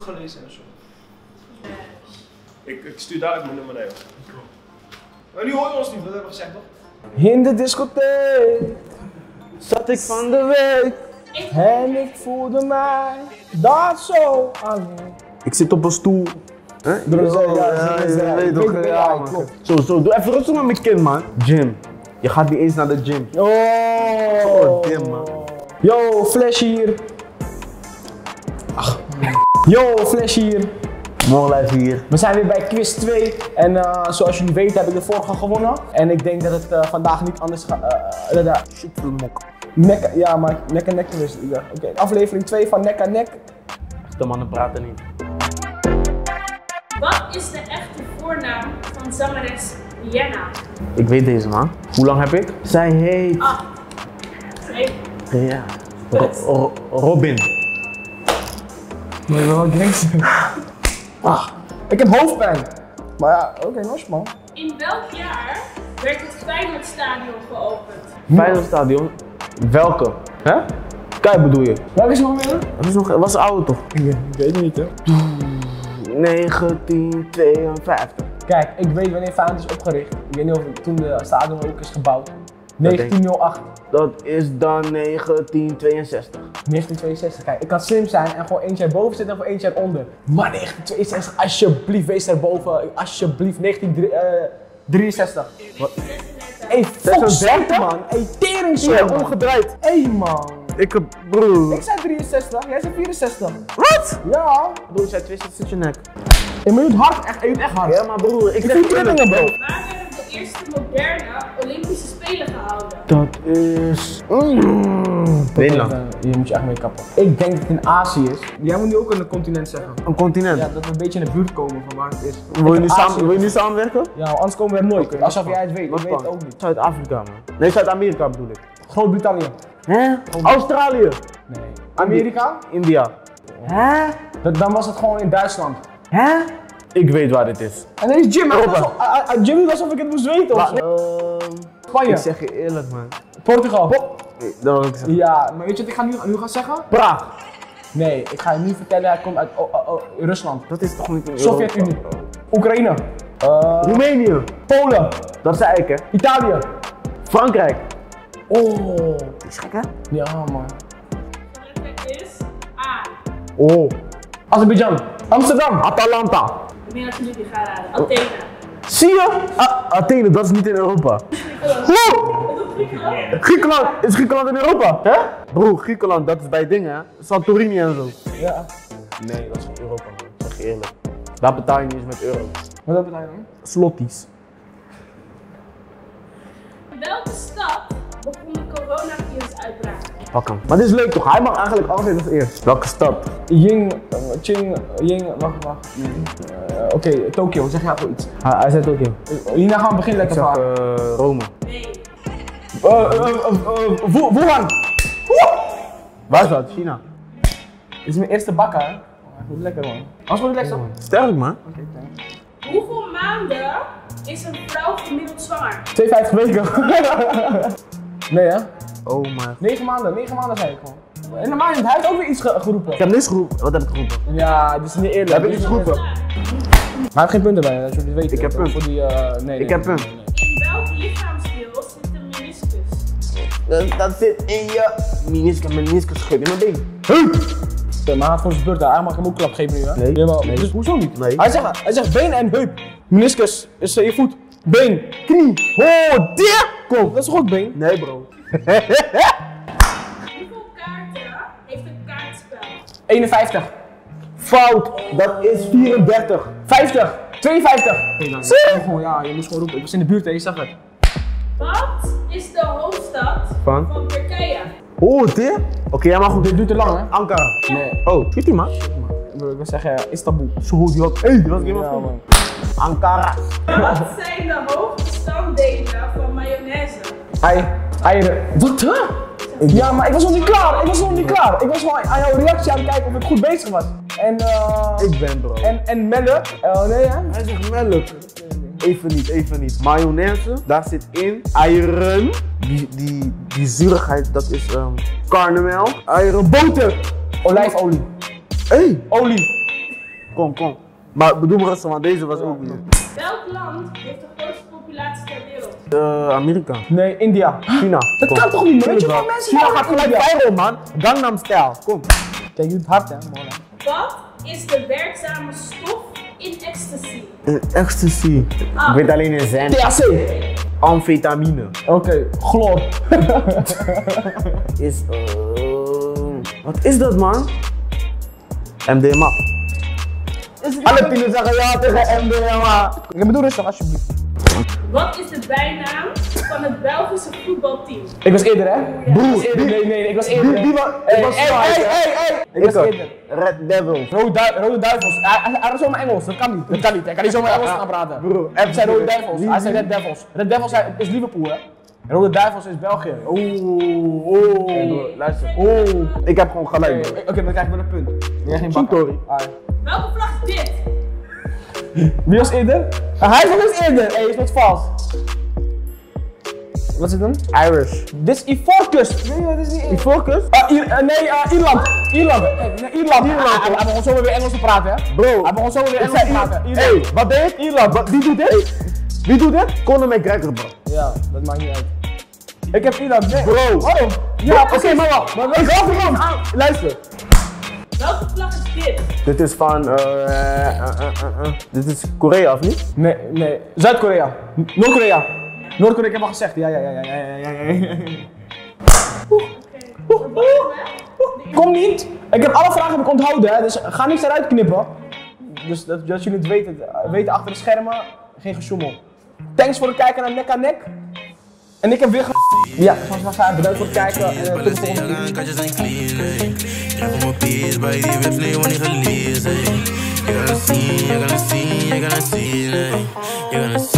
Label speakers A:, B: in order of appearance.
A: gelezen en zo. Ik stuur daar uit mijn nummer naar jou. Maar nu hoor je ons niet, wat hebben we gezegd toch?
B: In de discotheek zat ik van de week en ik voelde mij daar zo alleen.
C: Ik zit op een stoel.
B: Ja,
C: weet toch, ja, man. Zo, doe even rustig met mijn kind, man. Gym. Je gaat niet eens naar de gym.
B: Oh,
C: Gym, man.
B: Yo, Flash hier. Ach. Yo, Flash hier.
C: Morlijf hier.
B: We zijn weer bij quiz 2 en zoals jullie weten heb ik de vorige gewonnen. En ik denk dat het vandaag niet anders gaat. Nek, ja, maar nek en nek quiz. Ja. Oké, aflevering 2 van nek aan nek.
C: Echte mannen praten niet.
D: Wat is de echte voornaam van zangeres Rihanna?
C: Ik weet deze, man. Hoe lang heb ik? Zij heet...
D: 8, 7,
C: Ja. Robin.
B: Nee, wat denk je? Ik heb hoofdpijn. Maar ja, oké, los man.
D: In welk jaar werd het Feyenoordstadion geopend?
C: Feyenoordstadion. Welke? Hè? Kijk, bedoel je?
B: Welke is nog weer?
C: Dat is nog... Was ouder toch?
B: Ik weet niet hè.
C: 1952.
B: Kijk, ik weet wanneer Feyenoord is opgericht. Ik weet niet of toen de stadion ook is gebouwd. 1908.
C: Dat is dan 1962.
B: 1962. Kijk, ik kan slim zijn en gewoon eentje erboven zitten of eentje eronder. Maar 1962, alsjeblieft, wees erboven. Alsjeblieft, 1963. Wat? Hey, fuck zet man. Hey, tering zo man.
C: Omgedraaid.
B: Hey man.
C: Ik heb... Broer.
B: Ik zei 63, jij zei 64.
C: Wat?
B: Ja.
C: Broer, jij twist zit je nek.
B: Je doet hard, echt, je doet echt hard.
C: Ja, maar broer, ik
B: Ik
C: zeg
B: doe trippingen bro.
D: Waar werden de eerste moderne Olympische Spelen gehouden?
C: Dat is... Nederland.
B: Hier moet je echt mee kappen. Ik denk dat het in Azië is. Jij moet nu ook een continent zeggen.
C: Een continent.
B: Ja, dat we een beetje in de buurt komen van waar het is.
C: Wil je nu samenwerken?
B: Ja, anders komen we er nooit.
C: Oké,
B: Alsof jij het weet.
C: Wat
B: Ik weet
C: dan?
B: het ook niet.
C: Zuid-Afrika, man. Nee, Zuid-Amerika bedoel ik.
B: Groot-Brittannië.
C: Hè? Australië.
B: Nee. Amerika?
C: India. Hè?
B: Dan was het gewoon in Duitsland.
C: Hè? Ik weet waar dit is.
B: En deze Jim,
C: Europa.
B: Jim doet alsof ik het moest weten of zo.
C: Ik
B: Spanje.
C: zeg je eerlijk, man.
B: Portugal.
C: Nee, dat wil ik zeggen.
B: Ja, maar weet je wat ik ga nu gaan zeggen?
C: Praag.
B: Nee, ik ga je nu vertellen, hij komt uit Rusland.
C: Dat is toch niet in
B: Sovjet-Unie. Oekraïne.
C: Roemenië.
B: Polen.
C: Dat zei ik, hè.
B: Italië.
C: Frankrijk.
B: Oh.
C: Is gek, hè?
B: Ja man.
D: De letter is A.
C: Oh.
B: Azerbeidzjan. Amsterdam.
C: Atalanta.
D: Meer dan jullie gaan raden. Athene.
C: Zie je? Athene, dat is niet in Europa. Griekenland, is Griekenland in Europa? Hè? Bro, Griekenland, dat is bij dingen, hè? Santorini en zo.
B: Ja.
C: Nee, dat is geen Europa, man. Zeg je eerlijk. Daar betaal je niet eens met euro.
B: Wat betekent dan?
C: Slotties.
D: In welke stad begon de coronavirusuitbraak?
C: Pak hem. Maar dit is leuk toch? Hij mag eigenlijk altijd als eerst. Welke stad?
B: Wacht. Oké, Tokio, zeg jij voor iets.
C: Hij zei Tokio.
B: Hierna gaan we beginnen
C: Ik
B: lekker
C: zeg
B: vaak.
C: Rome.
D: Nee.
B: Wuhan.
C: Waar is dat? China.
B: Dit is mijn eerste bakker, hè? Goed lekker man. Als wordt het lekker?
C: Sterk, man.
B: Oké, thanks.
D: Hoeveel maanden is een vrouw gemiddeld zwanger?
B: 52 weken. Nee hè?
C: Oh my.
B: 9 maanden zei ik gewoon. En normaal niet, hij heeft ook weer iets geroepen.
C: Ik heb niks geroepen. Wat heb ik geroepen?
B: Ja, dit is niet eerlijk.
C: Heb ik iets geroepen?
B: Hij heeft geen punten bij, als jullie het weten.
C: Ik heb punt.
B: Voor die, nee.
C: Ik heb punt.
D: In welk lichaamsdeel zit de meniscus?
C: Dat zit in je meniscus schub in mijn been.
B: Maar hij gaat voor zijn beurt aan. Hij mag hem ook klap geven nu hè?
C: Nee.
B: Ja, maar,
C: Nee.
B: Dus hoezo niet?
C: Nee.
B: Hij zegt been en heup. Meniscus is je voet. Been. Knie. Oh, dit! Kom, dat is toch ook been?
C: Nee, bro.
D: Hoeveel kaarten heeft een kaartspel?
B: 51.
C: Fout. Dat is 34.
B: 50. 52.
C: Zie?
B: Gewoon, ja, je moest gewoon roepen. Ik was in de buurt en je zag het.
D: Wat is de hoofdstad
C: Van?
D: van Turkije?
C: Oh, dit? Oké, jij mag goed.
B: Dit duurt te lang hè?
C: Ankara.
B: Nee.
C: Oh, weet je man?
B: Ik wil zeggen Istanbul.
C: Zo, die had. Hey, die was helemaal
B: Ja,
C: goed.
B: man.
C: Ankara.
D: Wat zijn de hoofdbestanddelen van mayonaise?
B: Eieren. Wat hè? Ja, maar ik was nog niet klaar. Ik was gewoon aan jouw reactie aan het kijken of ik goed bezig was. En
C: Ik ben bro.
B: en melk. Nee hè?
C: Hij zegt melk. Even niet. Mayonaise, daar zit in eieren. Die zuurigheid, dat is karnemelk. Eieren, boter.
B: Olijfolie.
C: Hey.
B: Olie.
C: Kom. Maar bedoel me rustig, want deze was ook weer.
D: Welk land heeft de grootste populatie ter wereld?
C: Amerika.
B: Nee, India.
C: China.
B: Dat
C: Kom.
B: kan toch niet, man? Weet je hoeveel mensen
C: China
B: daar
C: gaat
B: gaan
C: gelijk
B: India?
C: viral, man. Gangnam Style. Kom.
B: Kijk, je doet hard, hè, man.
D: Wat is de werkzame stof in ecstasy?
C: Ecstasy. Ik weet alleen in zijn.
B: THC.
C: Amfetamine.
B: Oké, chloor.
C: Is wat is dat, man? MDMA. Alle tieners zeggen ja tegen MDMA.
B: Ik bedoel rustig, alsjeblieft.
D: Wat is de bijnaam van het Belgische voetbalteam?
B: Ik was eerder, hè?
C: Broer,
B: Ik was eerder. Nee, ik was eerder.
C: Die was.
B: Ik was eerder.
C: Red Devils.
B: Rode Duivels. Hij was zomaar Engels, dat kan niet. Hij kan niet zomaar Engels gaan praten.
C: Bro,
B: Hij zei Rode Duivels. Hij zei Red Devils. Red Devils is Liverpool, hè? Rode Duivels is België.
C: Luister.
B: Oeh.
C: Ik heb gewoon gelijk.
B: Oké, dan krijg ik wel een punt. Jij geen bak.
C: Sorry.
D: Welke vlag is dit?
B: Wie was eerder? Hij was dus eerder. Hé, is wat vals. Wat is het dan?
C: Irish.
B: Dit is Ivoorkust. Nee, dat is niet
C: Ivoorkust?
B: Ierland. Ierland. Hij begon zo weer Engels te praten, hè?
C: Bro.
B: Hij begon zo weer Engels te praten.
C: Hey, wat deed? Ierland. Wie doet dit? Wie doet dit? Conor McGregor, bro.
B: Ja, dat maakt niet uit. Ik heb Ierland. Nee.
C: Bro.
B: Waarom? Ja, oké, maar wacht. Ik ga gewoon.
C: Luister.
D: Welke vlag is dit?
C: Dit is van. Dit is Korea, of niet?
B: Nee. Zuid-Korea. Noord-Korea. Noord-Korea, ik heb al gezegd. Ja. Kom niet. Ik heb alle vragen heb ik onthouden, hè, dus ga niks eruit knippen. Dus dat jullie het weten achter de schermen, geen gesjoemel. Thanks voor het kijken naar Nek aan Nek. En ik heb weer ja, zoals we gaan, bedankt voor het kijken en tot de volgende keer.
E: Katjes zijn clean, ja voor mijn peers, bij die whips, nee, wanneer gelezen. Je gonna see,